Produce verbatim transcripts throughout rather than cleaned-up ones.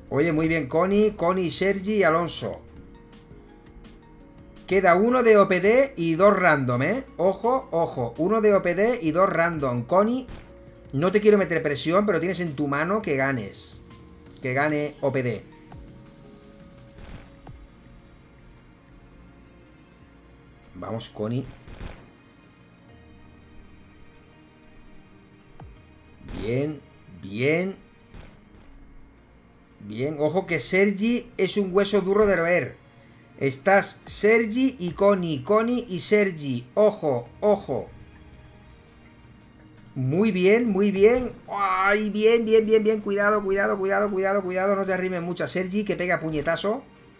Oye, muy bien, Connie, Connie, Sergi y Alonso. Queda uno de O P D y dos random, ¿eh? Ojo, ojo. Uno de O P D y dos random. Connie, no te quiero meter presión, pero tienes en tu mano que ganes. Que gane O P D. Vamos, Connie. Bien, bien. Bien, ojo que Sergi es un hueso duro de roer. Estás Sergi y Connie, Connie y Sergi. Ojo, ojo. Muy bien, muy bien. Ay, bien, bien, bien, bien. Cuidado, cuidado, cuidado, cuidado, cuidado. No te arrimes mucho a Sergi, que pega puñetazo.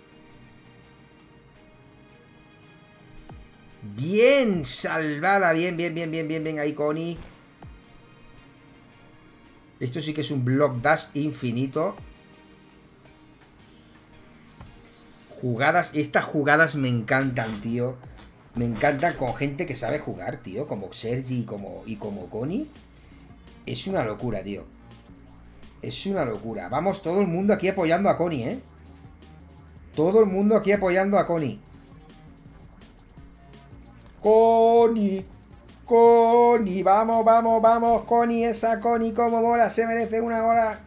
Bien, salvada. Bien, bien, bien, bien, bien, bien. Ahí, Connie. Esto sí que es un block dash infinito. Jugadas, estas jugadas me encantan, tío. Me encantan con gente que sabe jugar, tío. Como Sergi y como, y como Connie. Es una locura, tío. Es una locura. Vamos, todo el mundo aquí apoyando a Connie, ¿eh? Todo el mundo aquí apoyando a Connie. Connie. Connie. Vamos, vamos, vamos. Connie, esa Connie, como mola. Se merece una hora.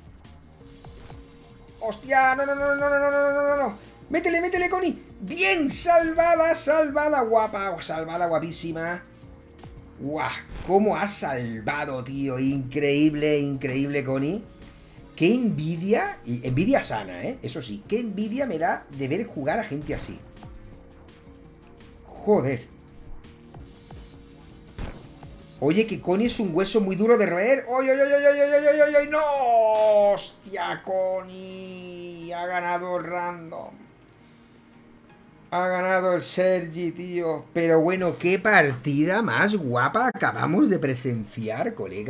¡Hostia! No, no, no, no, no, no, no, no, no, no. Métele, métele, Connie. Bien, salvada, salvada, guapa. Salvada, guapísima. ¡Guau! ¿Cómo has salvado, tío? Increíble, increíble, Connie. Qué envidia. Y envidia sana, ¿eh? Eso sí. Qué envidia me da de ver jugar a gente así. Joder. Oye, que Connie es un hueso muy duro de roer. ¡Oy, oy, oy, oy, oy, oy, oy, oy, oy! ¡No! ¡Hostia, Connie! Ha ganado el random. Ha ganado el Sergi, tío. Pero bueno, qué partida más guapa acabamos de presenciar, colega.